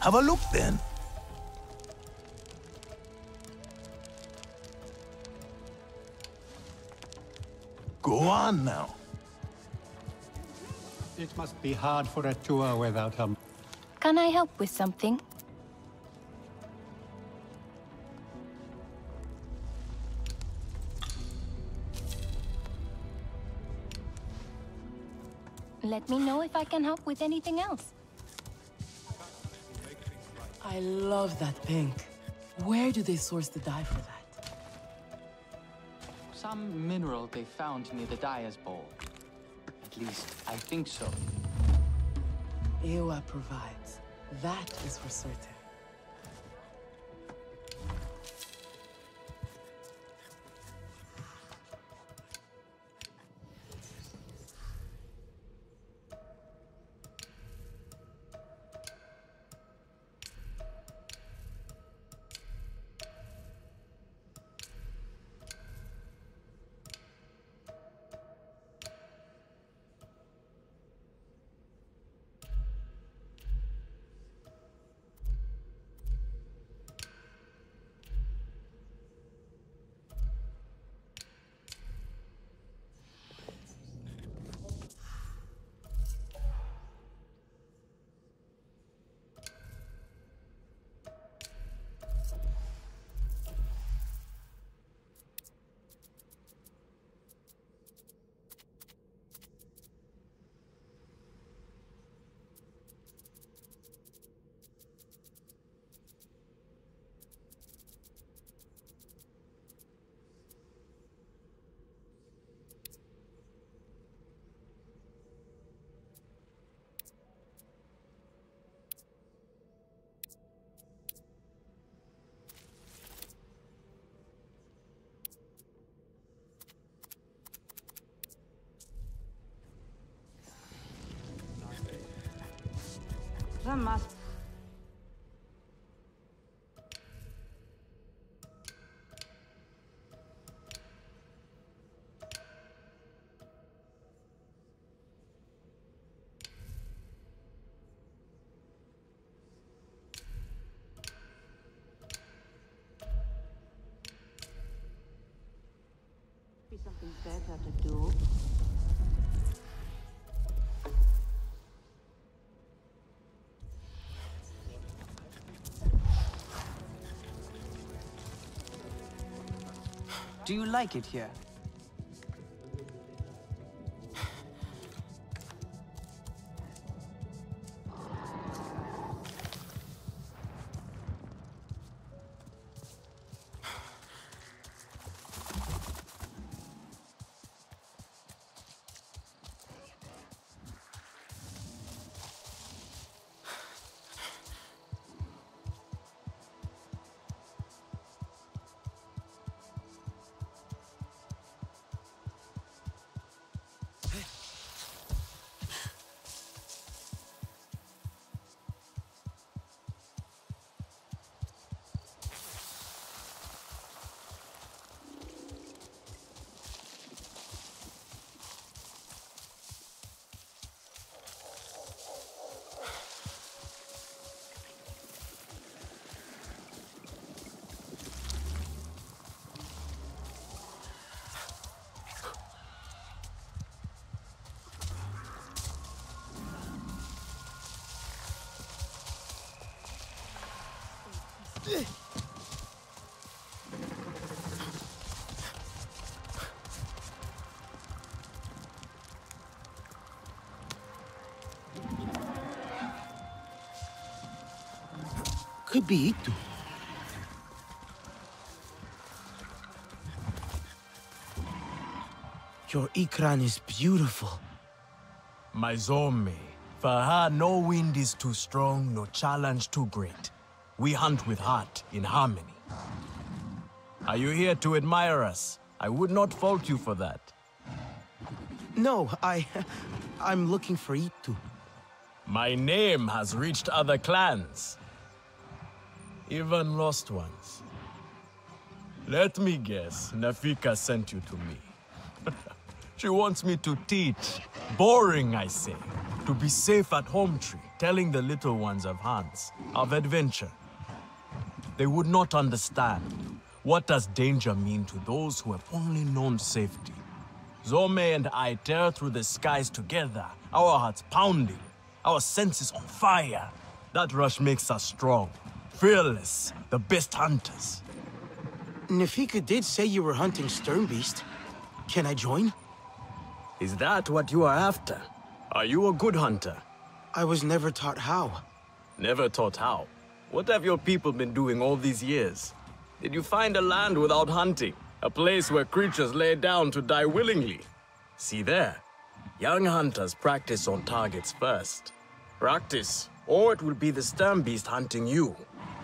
Have a look then. Go on now. It must be hard for a tour without a... Can I help with something? Let me know if I can help with anything else. I love that pink. Where do they source the dye for that? Some mineral they found near the dyer's bowl. At least, I think so. Ewa provides. That is for certain. That must... be something better to do. Do you like it here? Could be Itu. Your Ikran is beautiful. My Zome, for her no wind is too strong, no challenge too great. We hunt with heart, in harmony. Are you here to admire us? I would not fault you for that. No, I'm looking for Itu. My name has reached other clans. Even lost ones. Let me guess, Nafika sent you to me. She wants me to teach. Boring, I say. To be safe at home treat. telling the little ones of hunts, of adventure. They would not understand. What does danger mean to those who have only known safety? Zome and I tear through the skies together, our hearts pounding, our senses on fire. That rush makes us strong, fearless, the best hunters. Nefika did say you were hunting Sternbeast. Can I join? Is that what you are after? Are you a good hunter? I was never taught how. Never taught how? What have your people been doing all these years? Did you find a land without hunting? A place where creatures lay down to die willingly? See there. Young hunters practice on targets first. Practice, or it will be the Sternbeast hunting you.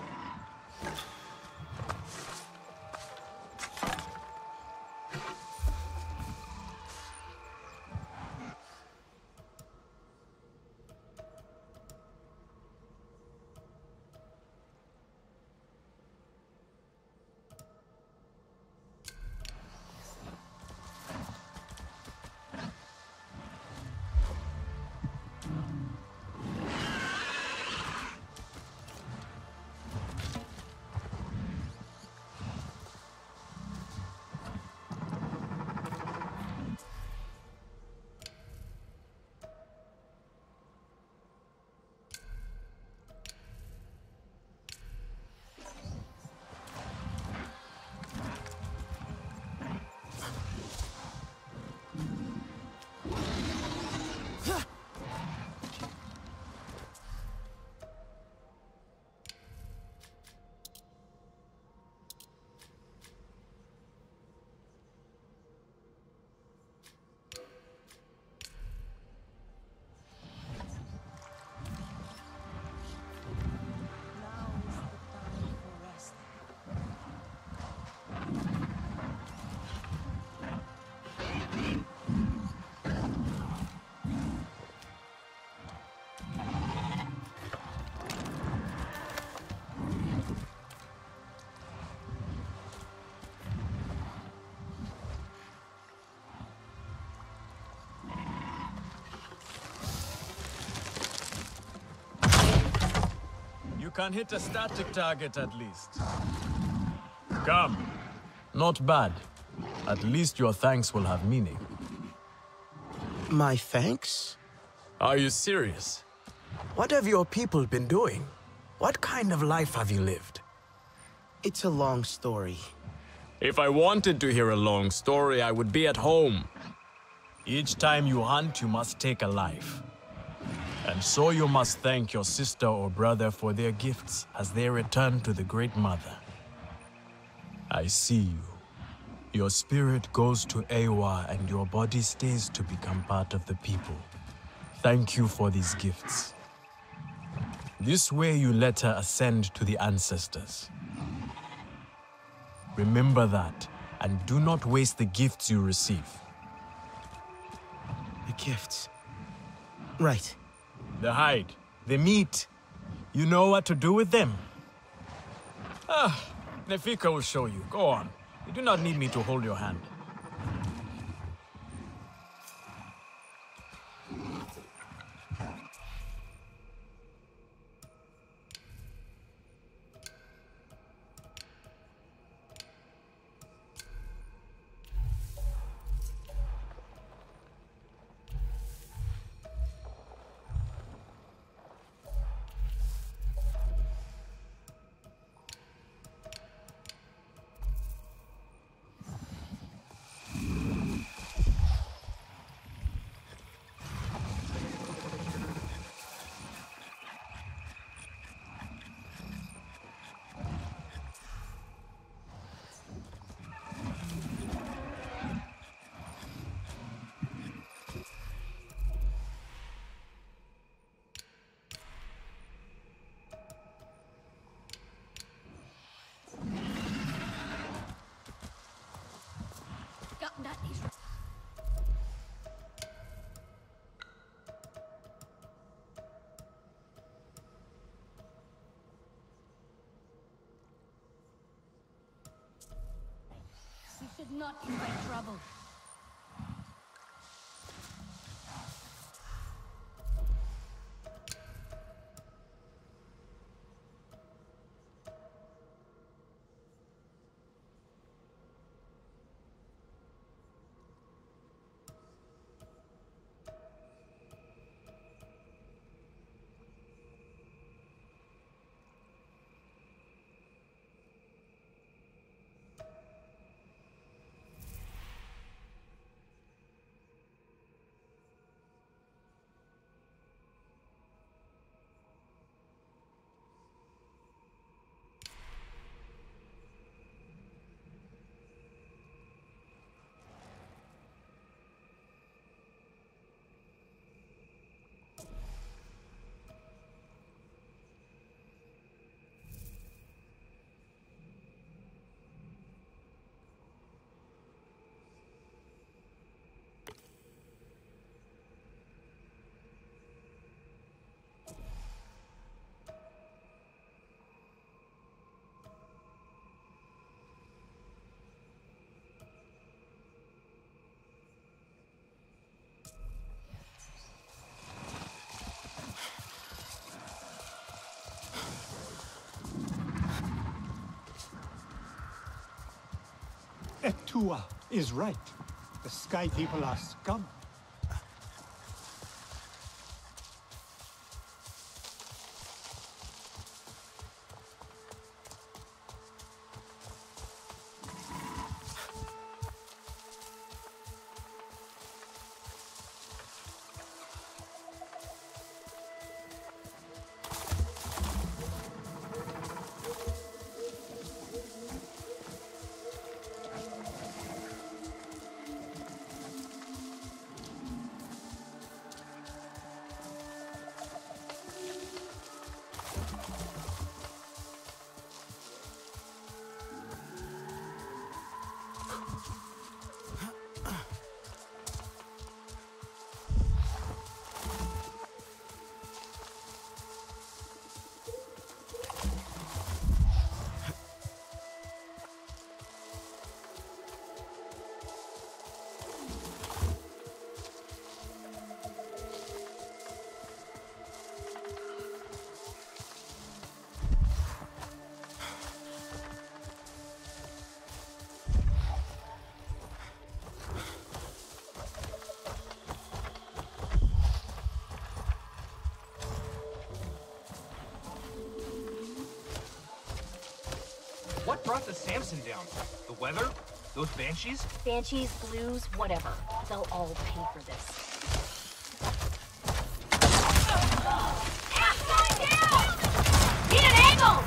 You can hit a static target at least. Come. Not bad. At least your thanks will have meaning. My thanks? Are you serious? What have your people been doing? What kind of life have you lived? It's a long story. If I wanted to hear a long story, I would be at home. Each time you hunt, you must take a life. And so you must thank your sister or brother for their gifts as they return to the Great Mother. I see you. Your spirit goes to Ewa and your body stays to become part of the people. Thank you for these gifts. This way you let her ascend to the ancestors. Remember that, and do not waste the gifts you receive. The gifts. Right. The hide, the meat. You know what to do with them. Nefika will show you. Go on. You do not need me to hold your hand. We should not invite trouble. Tua is right. The Sky People are scum. What brought the Samson down? The weather? Those banshees? Banshees, blues, whatever. They'll all pay for this. Ass going down! Need an angle!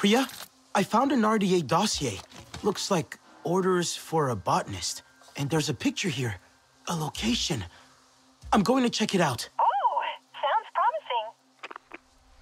Priya, I found an RDA dossier. Looks like orders for a botanist. And there's a picture here. A location. I'm going to check it out. Oh, sounds promising.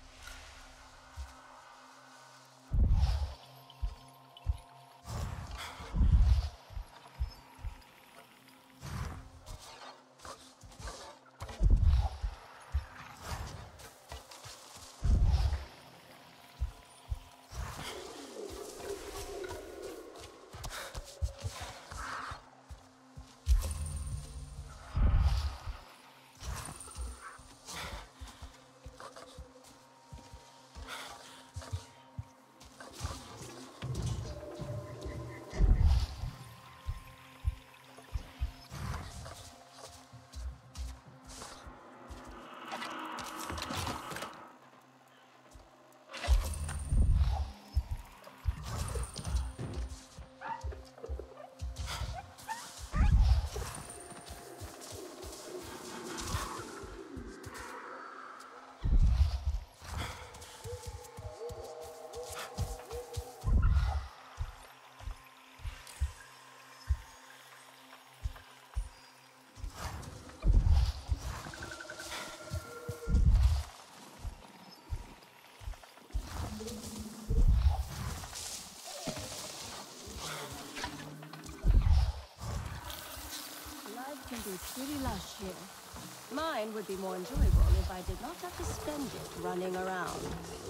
Can be pretty lush here. Mine would be more enjoyable if I did not have to spend it running around.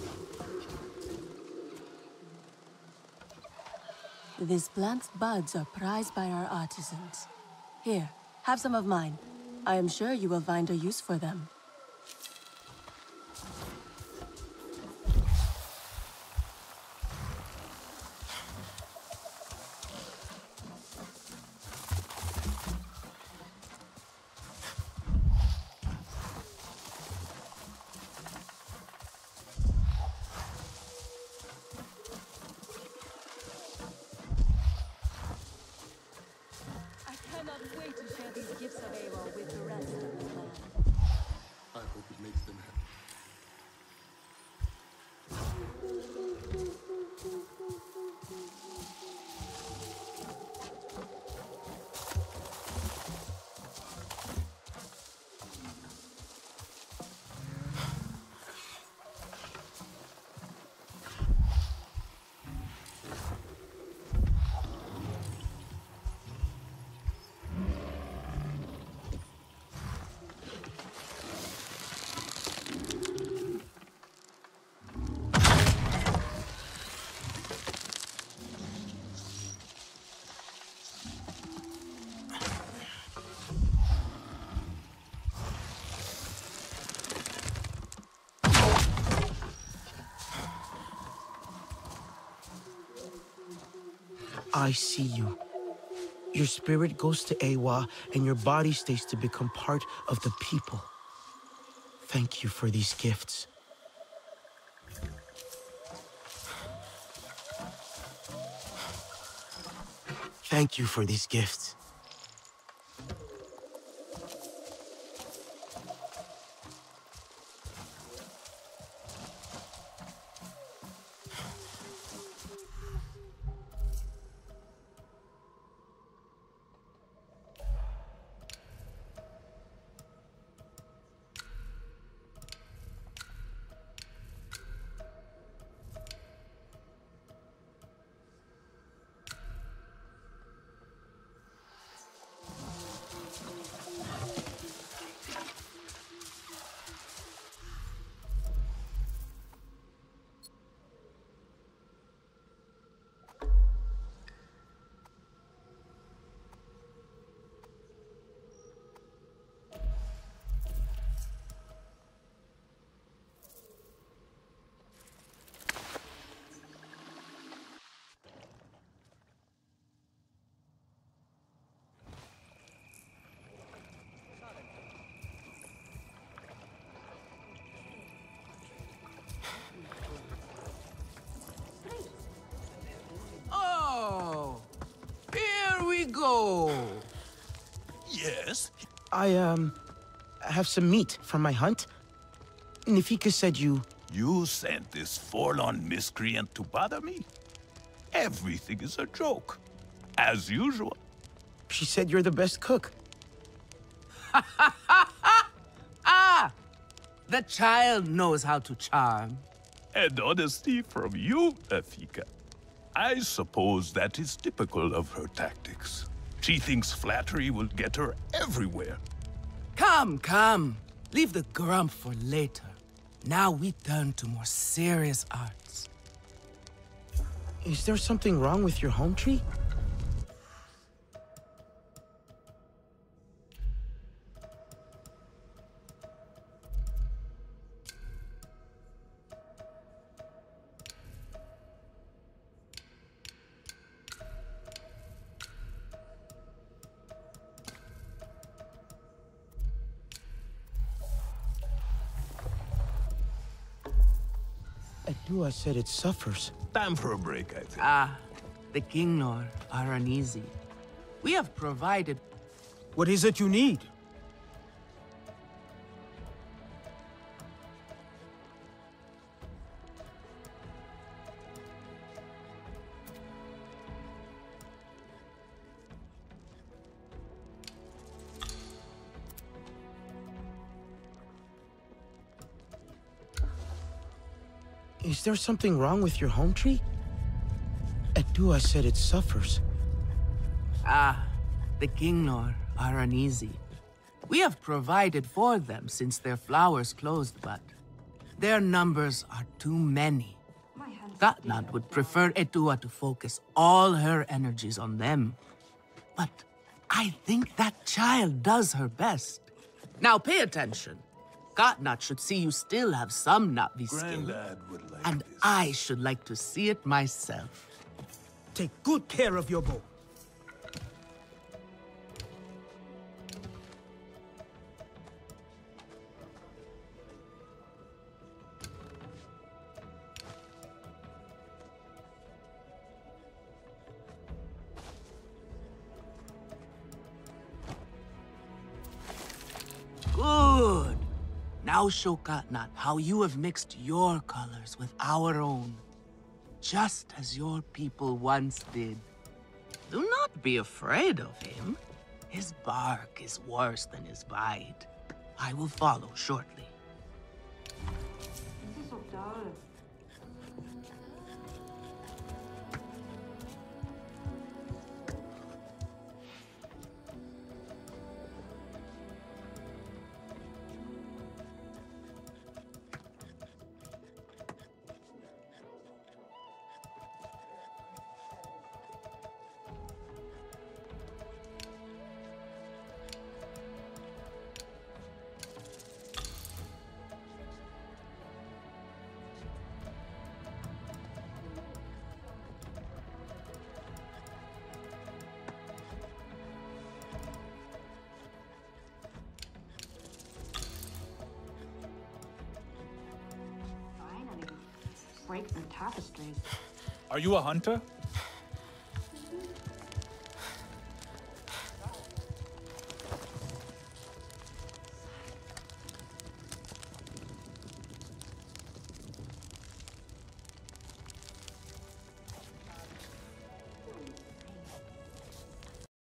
This plant's buds are prized by our artisans. Here, have some of mine. I am sure you will find a use for them. I see you. Your spirit goes to Awa, and your body stays to become part of the people. Thank you for these gifts. Thank you for these gifts. Go. Yes? I have some meat from my hunt. Nifika said you You sent this forlorn miscreant to bother me? Everything is a joke, as usual. She said you're the best cook. Ah! The child knows how to charm. And honesty from you, Afika. I suppose that is typical of her tactics. She thinks flattery will get her everywhere. Come, come. Leave the grump for later. Now we turn to more serious arts. Is there something wrong with your home tree? Dua said it suffers. Time for a break, I think. Ah, the Kingnor are uneasy. We have provided... What is it you need? Is there something wrong with your home tree? Dua said it suffers. Ah, the Kingnor are uneasy. We have provided for them since their flowers closed, but their numbers are too many. Gatnat would prefer Etua to focus all her energies on them. But I think that child does her best. Now pay attention. Gatnat should see you still have some Navi skill. Would like and this. I should like to see it myself. Take good care of your bow. Good. Now show Gatnat how you have mixed your colors with our own. Just as your people once did. Do not be afraid of him. His bark is worse than his bite. I will follow shortly. This is so dull. Break some tapestries. Are you a hunter